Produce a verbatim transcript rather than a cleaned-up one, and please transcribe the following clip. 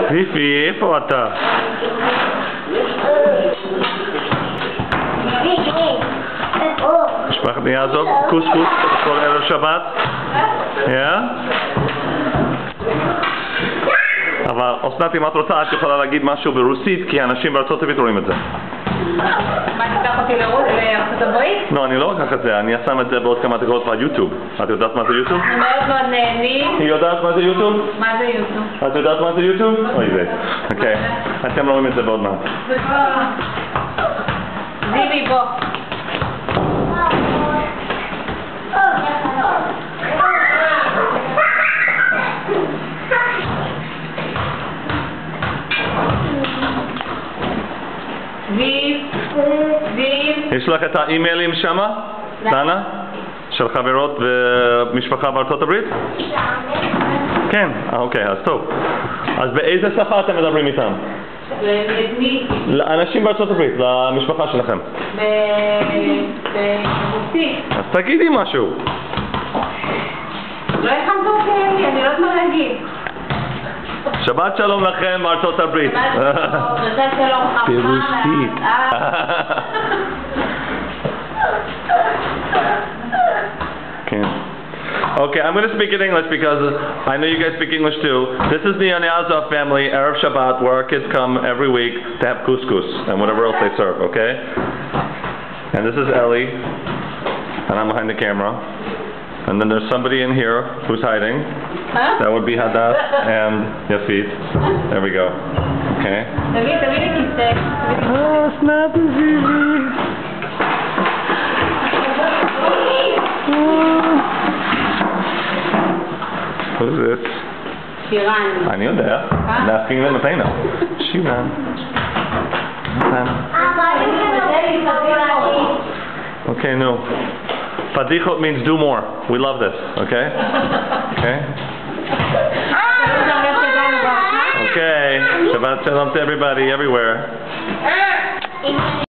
זיפי, איפה אתה? משפחת ניאזוב, קוס קוס, כל ערב שבת. כן? אבל אסנת, אם את רוצה, את יכולה להגיד משהו ברוסית, כי האנשים בארצות הברית רואים את זה. מה, תיקח אותי לארצות הברית? לא, אני לא אקח את זה, אני אשם את זה בעוד כמה דקות ביוטיוב. את יודעת מה זה יוטיוב? אני מאוד מאוד נהנים. היא יודעת מה זה יוטיוב? מה זה יוטיוב? את יודעת מה זה יוטיוב? אוי זה. אוקיי, אתם לא רואים את זה בעוד מעט. זיבי, בוא. זיב, זיב. יש לך את האימיילים שמה? דנה? של חברות ומשפחה בארצות הברית? כן, אוקיי, אז טוב. אז באיזה שפה אתם מדברים איתם? למי? לאנשים בארצות הברית, למשפחה שלכם. ברוסית. אז תגידי משהו. לא הכנת אותי, אני לא צריכה להגיד. שבת שלום לכם בארצות הברית. שבת שלום חמה. ברוסית. כן. Okay, I'm going to speak in English because I know you guys speak English too. This is the Niazoff family, Erev Shabbat, where our kids come every week to have Kus Kus and whatever else they serve, okay? And this is Ellie, and I'm behind the camera. And then there's somebody in here who's hiding. Huh? That would be Hadass and Yafit. There we go. Okay. Oh, it's not the Zizi. Who's this? Shiran. אני יודע. I'm asking them mתי now. Shiran. Okay, no. Fadichot means do more. We love this, okay? Okay? Okay. Shabbat shalom to everybody, everywhere.